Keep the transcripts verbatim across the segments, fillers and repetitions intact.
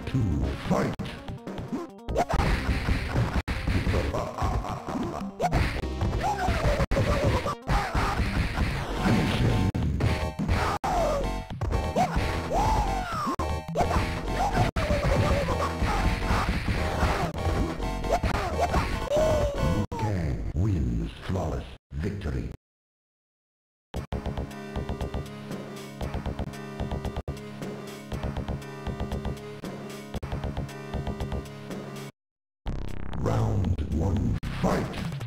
two, fight! Kang wins flawless victory. Round one, fight!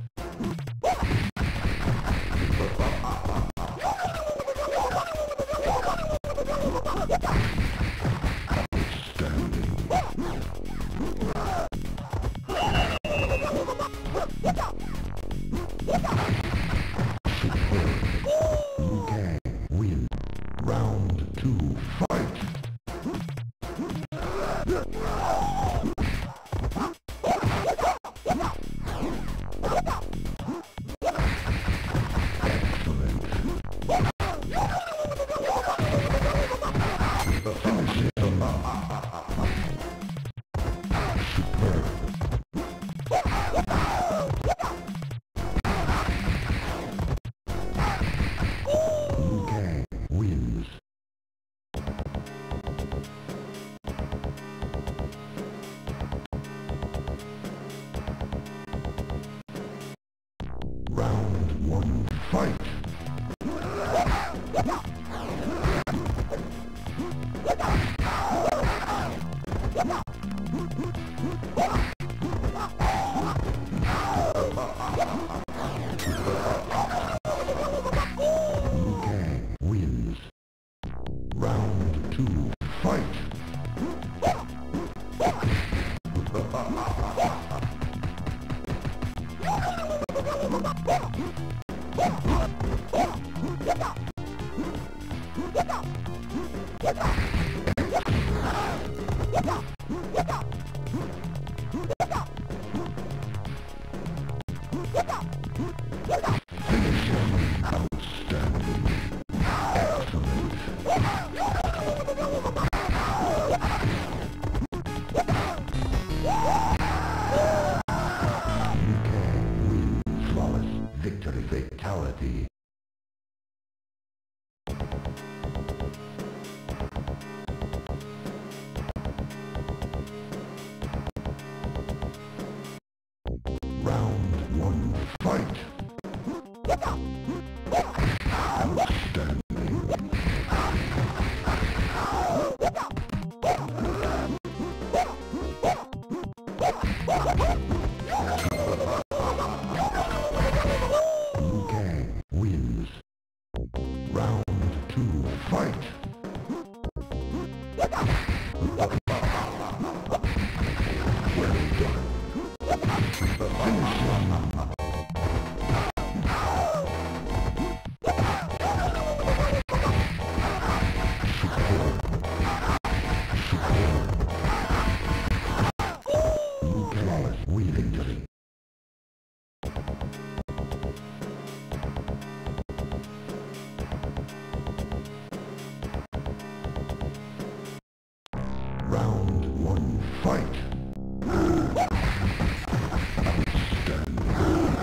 Kang win. Round two, fight! Kang wins. Round one, fight! Kang wins. Round two, fight! Finish him. Outstanding. Excellent. Kang wins flawless victory. Fatality. Round one, fight! Outstanding. Kang wins. Round two, fight! Well done. Finish him. Flawless win victory. Round one, fight! Outstanding.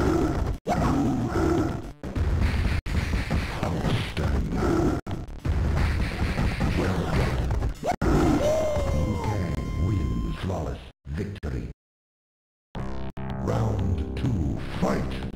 Outstanding. Well done. Kang wins flawless victory. Round two, fight!